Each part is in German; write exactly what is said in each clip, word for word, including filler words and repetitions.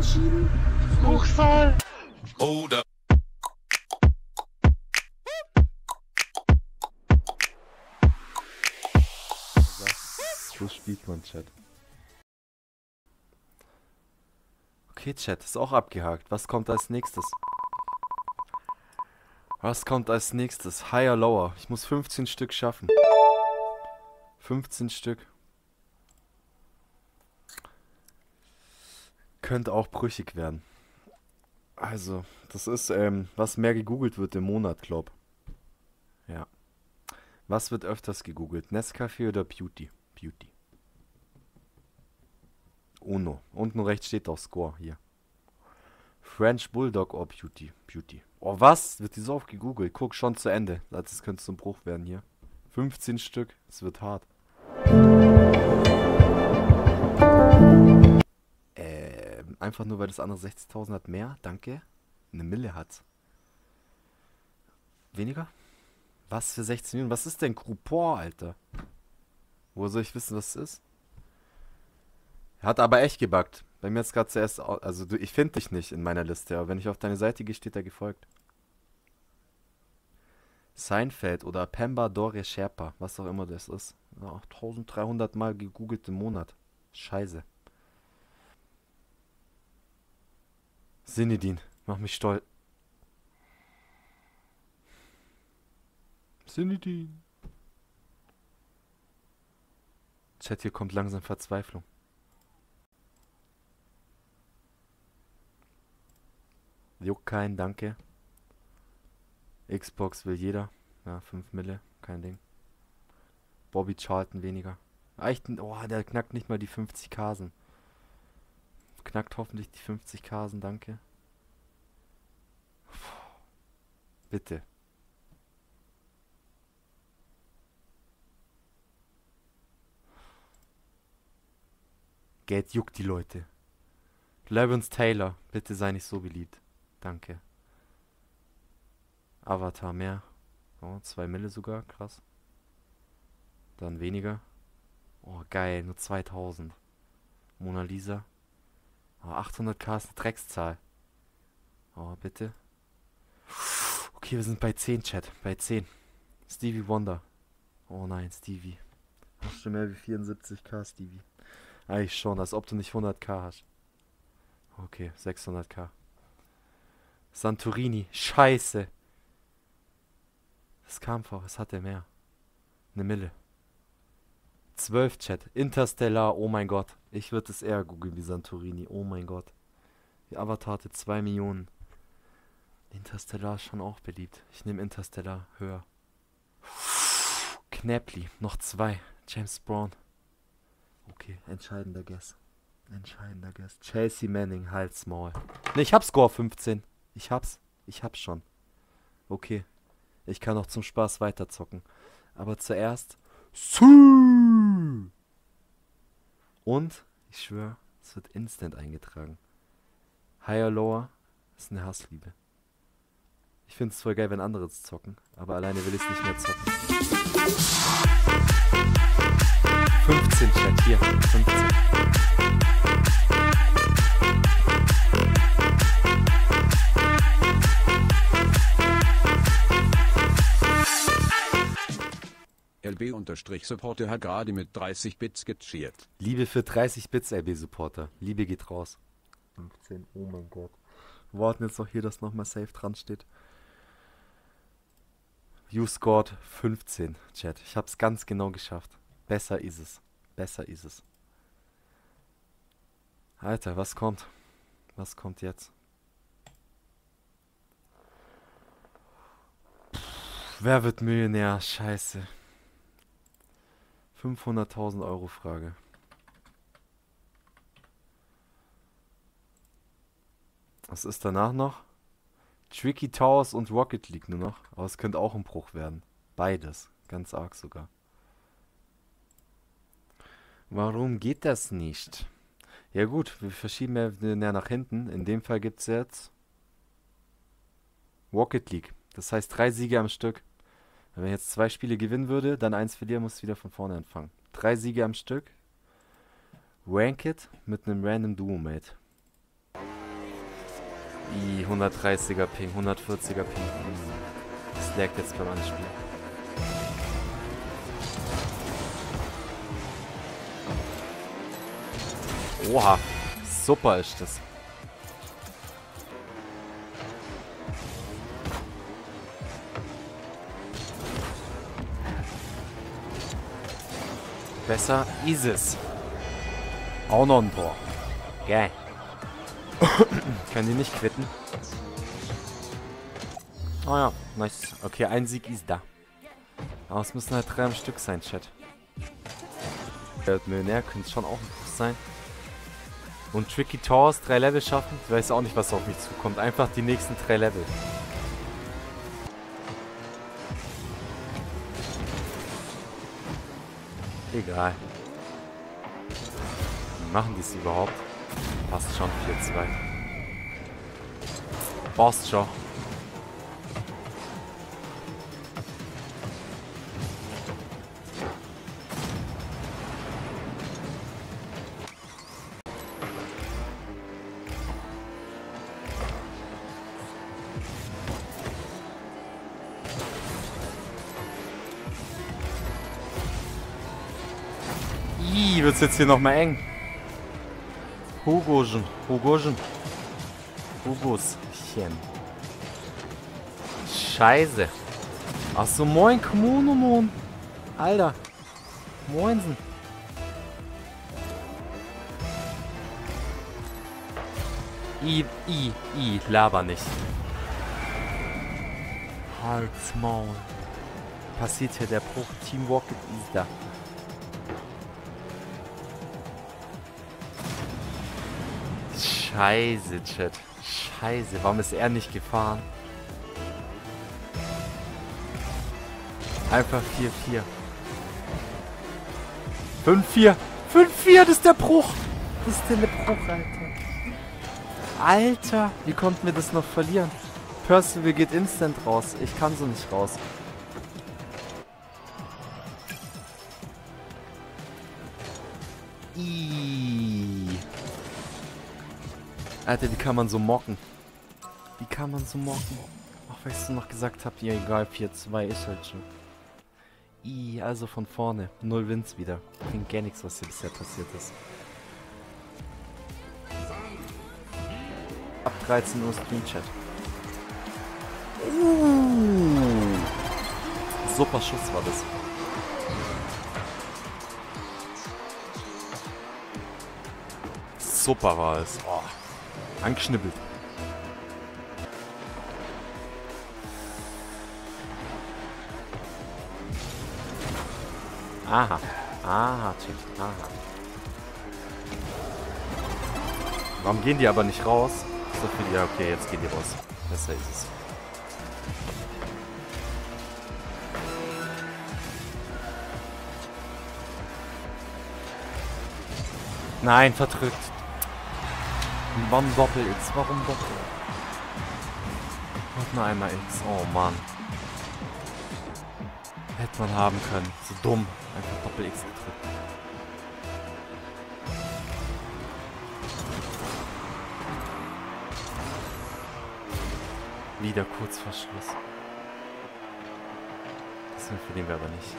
einschieben. Hochsaal. Oder. So spielt man, Chat. Okay, Chat, ist auch abgehakt. Was kommt als nächstes? Was kommt als nächstes? Higher, lower. Ich muss fünfzehn Stück schaffen. fünfzehn Stück. Könnte auch brüchig werden. Also, das ist, ähm, was mehr gegoogelt wird im Monat, glaub. Ja. Was wird öfters gegoogelt? Nescafé oder Beauty? Beauty. Uno. Unten rechts steht auch Score, hier. French Bulldog or Beauty? Beauty. Oh, was? Wird die so oft gegoogelt? Guck, schon zu Ende. Das könnte zum Bruch werden hier. fünfzehn Stück. Es wird hart. Ähm, einfach nur, weil das andere sechzigtausend hat mehr. Danke. Eine Mille hat. Weniger? Was für sechzehn Millionen? Was ist denn Coupon, Alter? Wo soll ich wissen, was es ist? Hat aber echt gebuggt. Bei mir ist gerade zuerst... au- Also, du, ich finde dich nicht in meiner Liste, aber wenn ich auf deine Seite gehe, steht da gefolgt. Seinfeld oder Pemba Dore Sherpa, was auch immer das ist. Ja, dreizehnhundert Mal gegoogelt im Monat. Scheiße. Sinedin, mach mich stolz. Sinedin. Chat, hier kommt langsam Verzweiflung. Juckt keinen, danke. Xbox will jeder. Ja, fünf Mille, kein Ding. Bobby Charlton weniger. Echt, oh, der knackt nicht mal die fünfzig Kasen. Knackt hoffentlich die fünfzig Kasen, danke. Puh, bitte. Geld juckt die Leute. Lawrence Taylor, bitte sei nicht so beliebt. Danke. Avatar mehr. Oh, zwei Mille sogar, krass. Dann weniger. Oh, geil, nur zweitausend. Mona Lisa. Oh, achthunderttausend ist eine Dreckszahl. Oh, bitte. Okay, wir sind bei zehn, Chat. Bei zehn. Stevie Wonder. Oh nein, Stevie. Hast du mehr wie vierundsiebzigtausend, Stevie? Eigentlich schon, als ob du nicht hunderttausend hast. Okay, sechshunderttausend. Santorini. Scheiße. Das kam vor, was hat der mehr? Eine Mille. zwölf, Chat. Interstellar, oh mein Gott. Ich würde es eher googeln wie Santorini, oh mein Gott. Die Avatar hatte zwei Millionen. Interstellar ist schon auch beliebt. Ich nehme Interstellar höher. Knäppli, noch zwei. James Brown. Okay, entscheidender Guess. Entscheidender Guess. Chelsea Manning, Hals Maul. Ne, ich hab Score fünfzehn. Ich hab's. Ich hab's schon. Okay. Ich kann auch zum Spaß weiterzocken. Aber zuerst... Sü! Und, ich schwöre, es wird instant eingetragen. Higher, Lower ist eine Hassliebe. Ich finde es voll geil, wenn andere es zocken. Aber alleine will ich es nicht mehr zocken. fünfzehn, Chat, hier. fünfzehn. L B-Supporter hat gerade mit dreißig Bits gecheert. Liebe für dreißig Bits, L B-Supporter. Liebe geht raus. fünfzehn, oh mein Gott. Wir warten jetzt noch hier, dass nochmal safe dran steht. You scored fünfzehn, Chat. Ich hab's ganz genau geschafft. Besser ist es. Besser ist es. Alter, was kommt? Was kommt jetzt? Pff, wer wird Millionär? Scheiße. fünfhunderttausend Euro Frage. Was ist danach noch? Tricky Towers und Rocket League nur noch. Aber es könnte auch ein Bruch werden. Beides. Ganz arg sogar. Warum geht das nicht? Ja gut, wir verschieben ja näher nach hinten. In dem Fall gibt es jetzt Rocket League. Das heißt drei Siege am Stück. Wenn ich jetzt zwei Spiele gewinnen würde, dann eins verlieren, muss ich wieder von vorne anfangen. Drei Siege am Stück. Rank it mit einem random Duo-Mate. I, hundertdreißiger Ping, hundertvierziger Ping. Das laggt jetzt beim Anspiel. Oha, super ist das. Besser ist es. Auch noch ein Tor. Geil. Können die nicht quitten? Oh ja, nice. Okay, ein Sieg ist da. Aber es müssen halt drei am Stück sein, Chat. Millionär könnte schon auch ein Buch sein. Und Tricky Towers drei Level schaffen. Ich weiß auch nicht, was auf mich zukommt. Einfach die nächsten drei Level. Egal. Wie machen die es überhaupt? Passt schon, vier zwei. Passt schon. Ih, wird's jetzt hier nochmal eng. Hugoschen, Hugoschen. Hugoschen. Scheiße. Achso, moin, Kommunomon. Alter. Moinsen. I, I, I, laber nicht. Halt's Maul. Passiert hier der Bruch. Teamwork ist da. Scheiße, Chat. Scheiße, warum ist er nicht gefahren? Einfach vier vier. fünf vier. fünf vier, das ist der Bruch. Das ist der Bruch, Alter. Alter, wie konnten wir das noch verlieren? Percival geht instant raus. Ich kann so nicht raus. Iiii. Alter, wie kann man so mocken? Wie kann man so mocken? Ach, weil ich so noch gesagt habe, ja egal, vier zwei ist halt schon. I, also von vorne. Null Wins wieder. Bringt gar nichts, was hier bisher passiert ist. Ab dreizehn Uhr Stream-Chat. Uh, super Schuss war das. Super war es. Oh. Angeschnippelt. Aha. Aha, check. Aha. Warum gehen die aber nicht raus? So viel. Ja, okay, jetzt gehen die raus. Besser ist es. Nein, verdrückt. Warum Doppel-X? Warum Doppel? Mach nur einmal X. Oh Mann. Hätte man haben können. So dumm. Einfach Doppel-X gedrückt. Wieder kurz vor Schluss. Das verlieren wir aber nicht.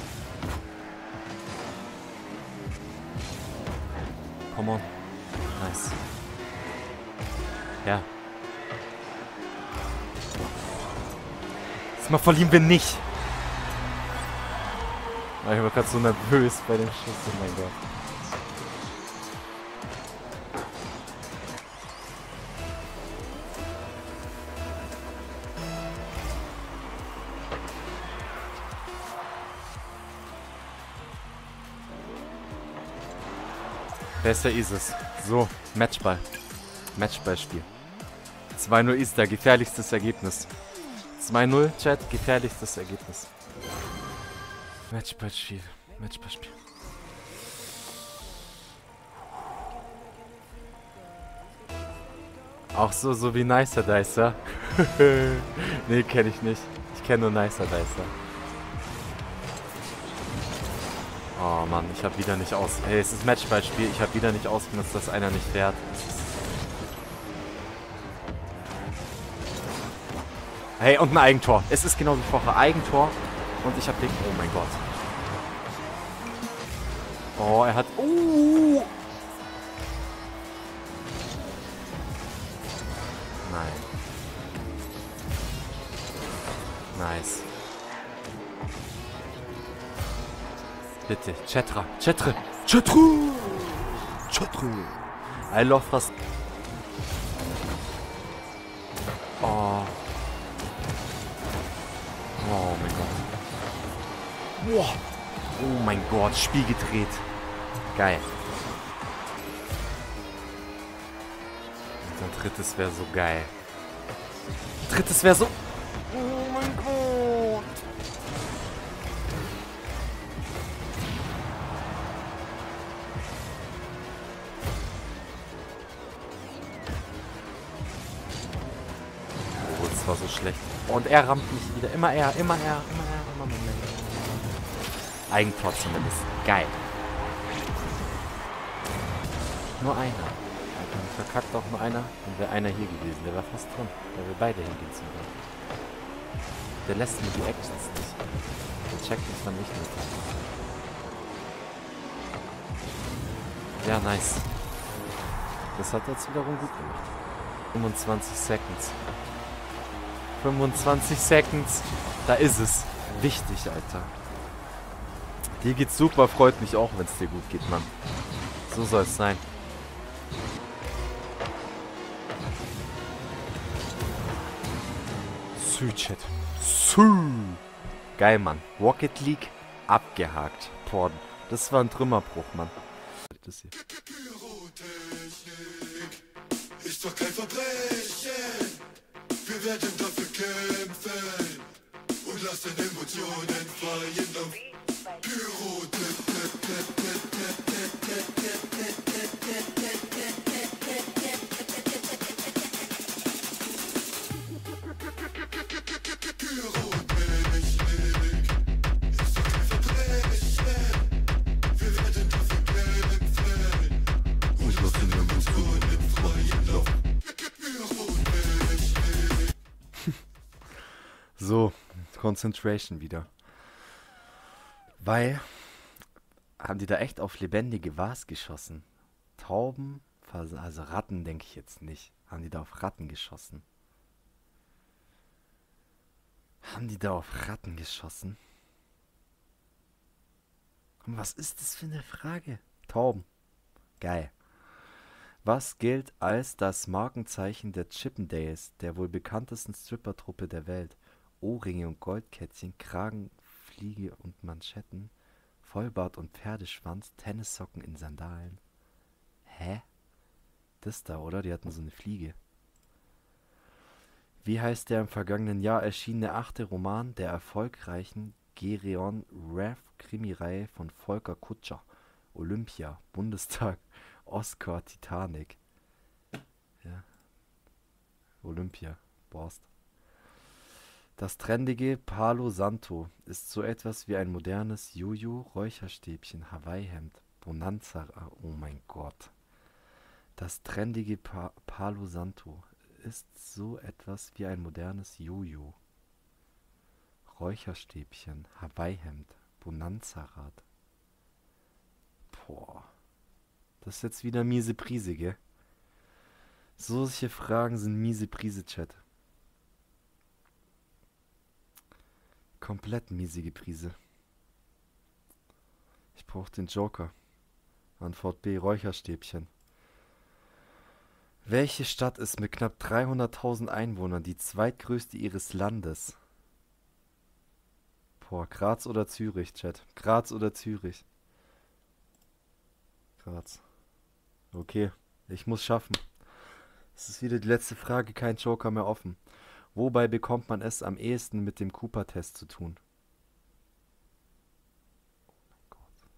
Come on. Nice. Ja. Diesmal verlieren wir nicht. Ich war gerade so nervös bei dem Schuss. Oh mein Gott. Besser ist es. So, Matchball. Matchballspiel. zwei null ist der gefährlichstes Ergebnis. zwei null, Chat, gefährlichstes Ergebnis. Matchballspiel. Matchballspiel. Auch so, so wie Nicer Dicer. Nee, kenne ich nicht. Ich kenne nur Nicer Dicer. Oh Mann, ich habe wieder nicht aus... Hey, es ist Matchballspiel. Ich habe wieder nicht ausgenutzt, dass einer nicht fährt. Hey, und ein Eigentor. Es ist genau wie vorher. Eigentor. Und ich hab den... Oh mein Gott. Oh, er hat... Uh. Nein. Nice. Bitte. Chetra. Chetre. Chetru. Chetru. I love fast... Oh. Oh mein Gott. Wow. Oh mein Gott, Spiel gedreht. Geil. Und ein drittes wäre so geil. Drittes wäre so... Oh mein Gott. Oh, das war so schlecht. Und er rammt mich wieder. Immer er, immer er, immer er, immer mehr. Eigentor zumindest. Geil. Nur einer. Dann verkackt auch nur einer. Dann wäre einer hier gewesen. Der war fast drin. Weil wir beide hingehen zum Ball. Der lässt mir die Actions nicht. Der checkt mich dann nicht mit. Ja, nice. Das hat er jetzt wiederum gut gemacht. fünfundzwanzig Seconds. fünfundzwanzig Seconds. Da ist es. Wichtig, Alter. Dir geht's super, freut mich auch, wenn es dir gut geht, Mann. So soll es sein. Sü-Chat. Sü. Geil, Mann. Rocket League abgehakt. Boah, das war ein Trümmerbruch, Mann. Das hier. Pyrotechnik ist doch kein Verbrechen. Wir werden dafür kämpfen und lassen Emotionen freien Lauf. So, Concentration wieder. Weil, haben die da echt auf lebendige Was geschossen? Tauben, also Ratten denke ich jetzt nicht. Haben die da auf Ratten geschossen? Haben die da auf Ratten geschossen? Und was ist das für eine Frage? Tauben. Geil. Was gilt als das Markenzeichen der Chippendales, der wohl bekanntesten Strippertruppe der Welt? Ohrringe und Goldkettchen, Kragen, Fliege und Manschetten, Vollbart und Pferdeschwanz, Tennissocken in Sandalen. Hä? Das da, oder? Die hatten so eine Fliege. Wie heißt der im vergangenen Jahr erschienene achte Roman der erfolgreichen Gereon Raff Krimireihe von Volker Kutscher? Olympia, Bundestag, Oscar, Titanic. Ja. Olympia, Borst. Das trendige Palo Santo ist so etwas wie ein modernes Juju, Räucherstäbchen, Hawaii-Hemd, Bonanza. Oh mein Gott. Das trendige pa Palo Santo ist so etwas wie ein modernes Juju, Räucherstäbchen, Hawaii-Hemd, Bonanza-Rad. Boah. Das ist jetzt wieder miese Prise, gell? Solche Fragen sind miese Prise, Chat. Komplett miesige Prise. Ich brauche den Joker. Antwort B, Räucherstäbchen. Welche Stadt ist mit knapp dreihunderttausend Einwohnern die zweitgrößte ihres Landes? Boah, Graz oder Zürich, Chat? Graz oder Zürich? Graz. Okay, ich muss schaffen. Es ist wieder die letzte Frage, kein Joker mehr offen. Wobei bekommt man es am ehesten mit dem Cooper-Test zu tun? Oh mein Gott.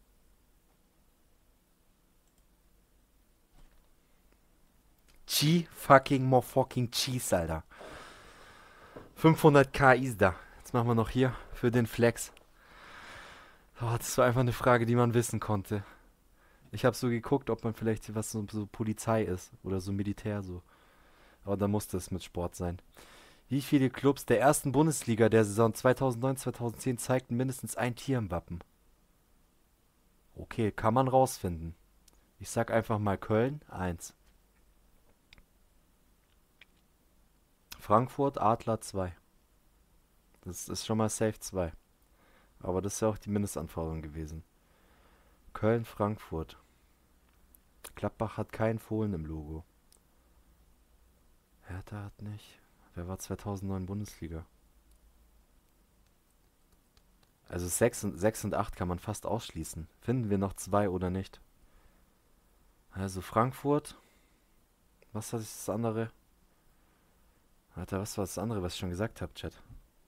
G fucking more fucking cheese, Alter. fünfhundert K ist da. Jetzt machen wir noch hier für den Flex. Oh, das war einfach eine Frage, die man wissen konnte. Ich habe so geguckt, ob man vielleicht was so, so Polizei ist oder so Militär so. Aber dann musste es mit Sport sein. Wie viele Clubs der ersten Bundesliga der Saison zweitausendneun zweitausendzehn zeigten mindestens ein Tier im Wappen? Okay, kann man rausfinden. Ich sag einfach mal Köln, eins. Frankfurt, Adler, zwei. Das ist schon mal safe zwei. Aber das ist ja auch die Mindestanforderung gewesen. Köln, Frankfurt. Gladbach hat keinen Fohlen im Logo. Hertha hat nicht. Wer war zweitausendneun Bundesliga? Also sechs und, sechs und acht kann man fast ausschließen. Finden wir noch zwei oder nicht? Also Frankfurt. Was ist das andere? Alter, was war das andere, was ich schon gesagt habe, Chat?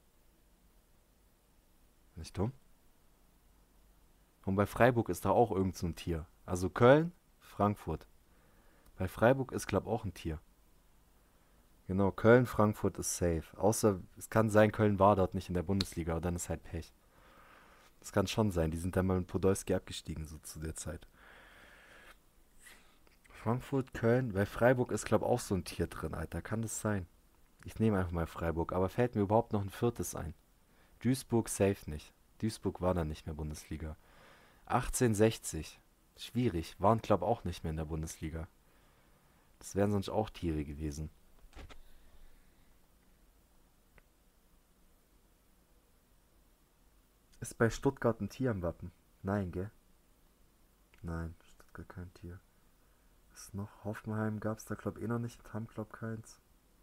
Nicht dumm? Und bei Freiburg ist da auch irgend so ein Tier. Also Köln, Frankfurt. Bei Freiburg ist, glaube ich, auch ein Tier. Genau, Köln, Frankfurt ist safe. Außer, es kann sein, Köln war dort nicht in der Bundesliga, aber dann ist halt Pech. Das kann schon sein, die sind dann mal mit Podolski abgestiegen, so zu der Zeit. Frankfurt, Köln, bei Freiburg ist, glaube ich, auch so ein Tier drin, Alter. Kann das sein? Ich nehme einfach mal Freiburg, aber fällt mir überhaupt noch ein viertes ein? Duisburg safe nicht. Duisburg war dann nicht mehr Bundesliga. achtzehnhundertsechzig. Schwierig. Waren, glaube ich, auch nicht mehr in der Bundesliga. Das wären sonst auch Tiere gewesen. Ist bei Stuttgart ein Tier im Wappen? Nein, gell? Nein, Stuttgart kein Tier. Ist noch Hoffenheim gab es da, glaube ich, eh noch nicht. Haben, glaube ich, keins.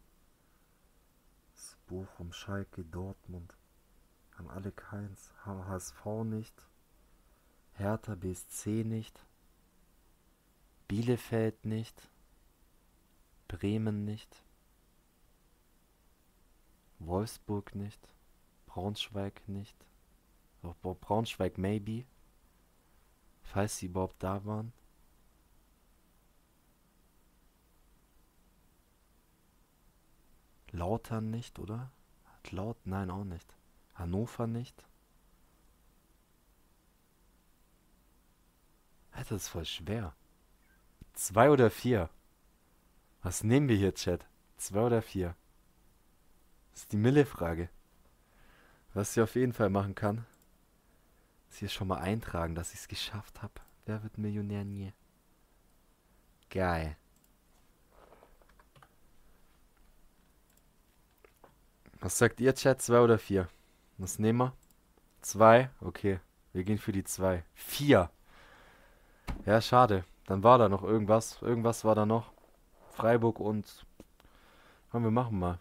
Das ist Bochum, Schalke, Dortmund. Haben alle keins. H S V nicht. Hertha, B S C nicht. Bielefeld nicht. Bremen nicht. Wolfsburg nicht. Braunschweig nicht. Auch Braunschweig maybe. Falls sie überhaupt da waren. Lautern nicht, oder? Hat Laut? Nein, auch nicht. Hannover nicht. Alter, das ist voll schwer. Zwei oder vier? Was nehmen wir hier, Chat? Zwei oder vier? Das ist die Mille-Frage. Was ich auf jeden Fall machen kann, ist hier schon mal eintragen, dass ich es geschafft habe. Wer wird Millionär nie? Geil. Was sagt ihr, Chat? Zwei oder vier? Was nehmen wir? Zwei? Okay. Wir gehen für die zwei. Vier. Ja, schade. Dann war da noch irgendwas. Irgendwas war da noch. Freiburg und... Komm, wir machen mal.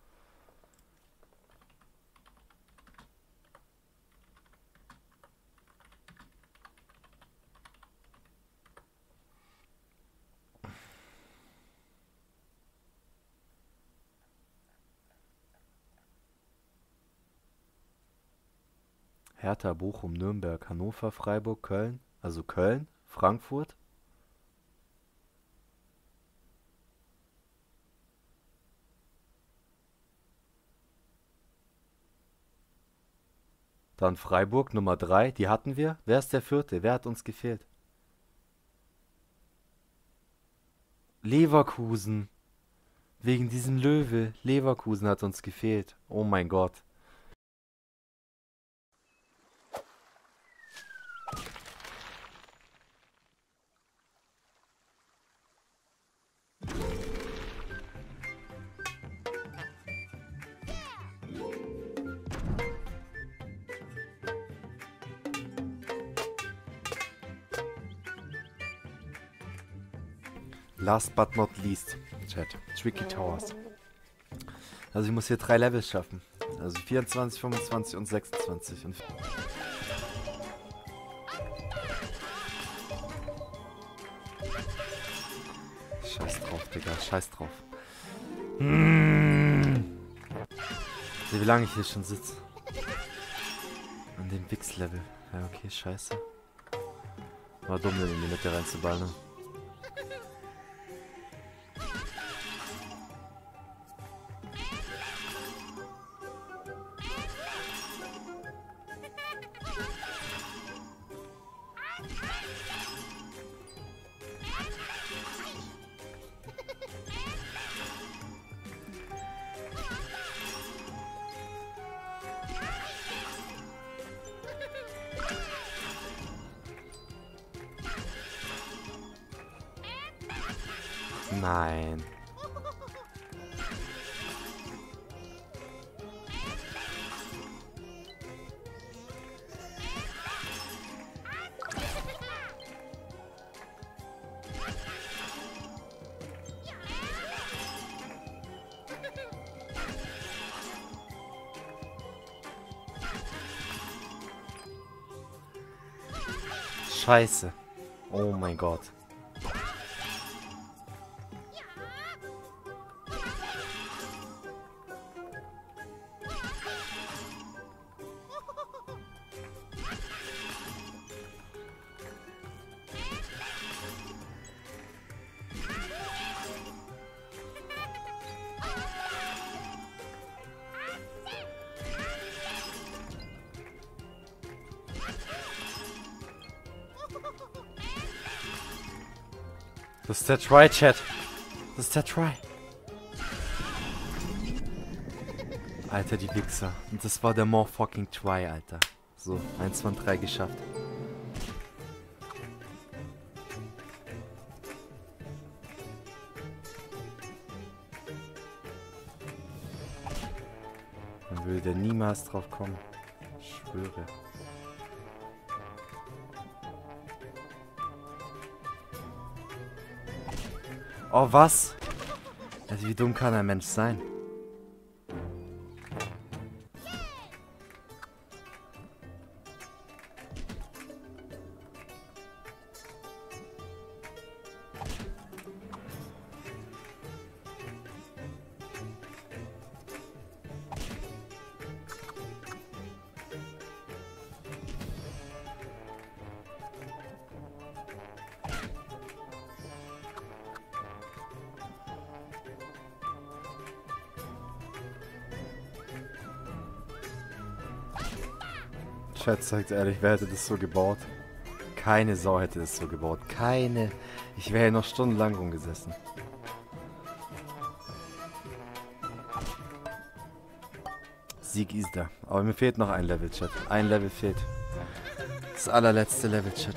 Hertha, Bochum, Nürnberg, Hannover, Freiburg, Köln. Also Köln, Frankfurt. Dann Freiburg, Nummer drei. Die hatten wir. Wer ist der vierte? Wer hat uns gefehlt? Leverkusen. Wegen diesem Löwe. Leverkusen hat uns gefehlt. Oh mein Gott. Last but not least, Chat. Tricky Towers. Also ich muss hier drei Levels schaffen. Also vierundzwanzig, fünfundzwanzig und sechsundzwanzig. Und Scheiß drauf, Digga. Scheiß drauf. Mmh. Also wie lange ich hier schon sitze. An dem Wix-Level. Ja, okay, scheiße. War dumm, den in die Mitte reinzuballen, ne? Nein. Scheiße. Oh mein Gott. Das ist der Try, Chat. Das ist der Try. Alter, die Wichser. Und das war der more fucking Try, Alter. So, eins von drei geschafft. Dann würde der niemals drauf kommen. Ich schwöre. Oh, was? Also, wie dumm kann ein Mensch sein? Chat sagt ehrlich, wer hätte das so gebaut? Keine Sau hätte das so gebaut. Keine. Ich wäre hier noch stundenlang rumgesessen. Sieg ist da. Aber mir fehlt noch ein Level, Chat. Ein Level fehlt. Das allerletzte Level, Chat.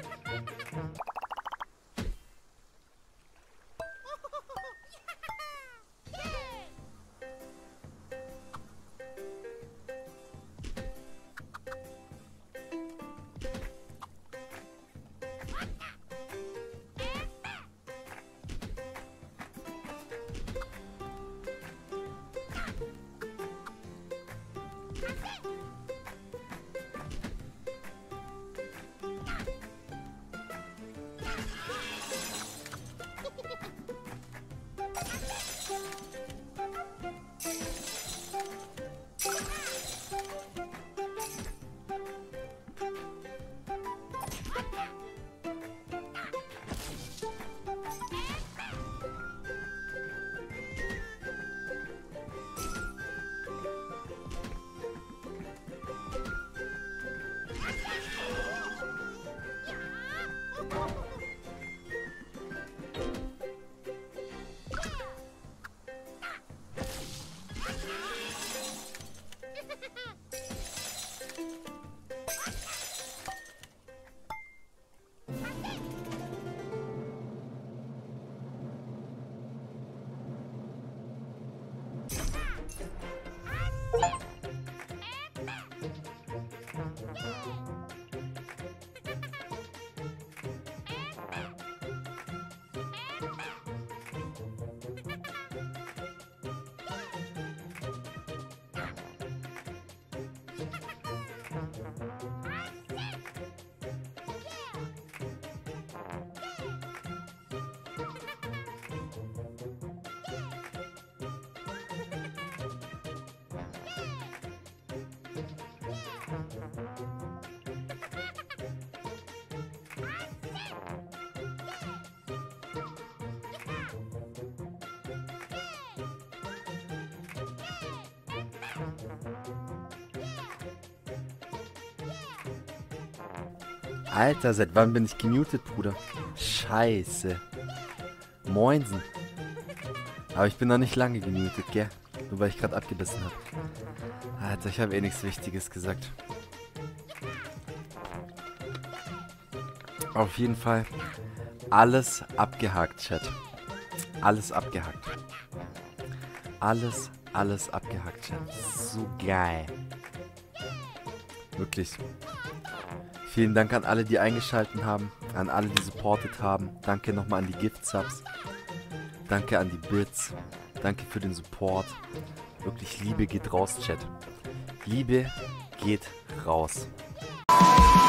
Alter, seit wann bin ich gemutet, Bruder? Scheiße. Moinsen. Aber ich bin noch nicht lange gemutet, gell? Nur weil ich gerade abgebissen habe. Alter, ich habe eh nichts Wichtiges gesagt. Auf jeden Fall alles abgehakt, Chat. Alles abgehackt. Alles, alles abgehackt, Chat. So geil. Wirklich. Vielen Dank an alle, die eingeschaltet haben. An alle, die supportet haben. Danke nochmal an die Gift-Subs. Danke an die Bits. Danke für den Support. Wirklich, Liebe geht raus, Chat. Liebe geht raus.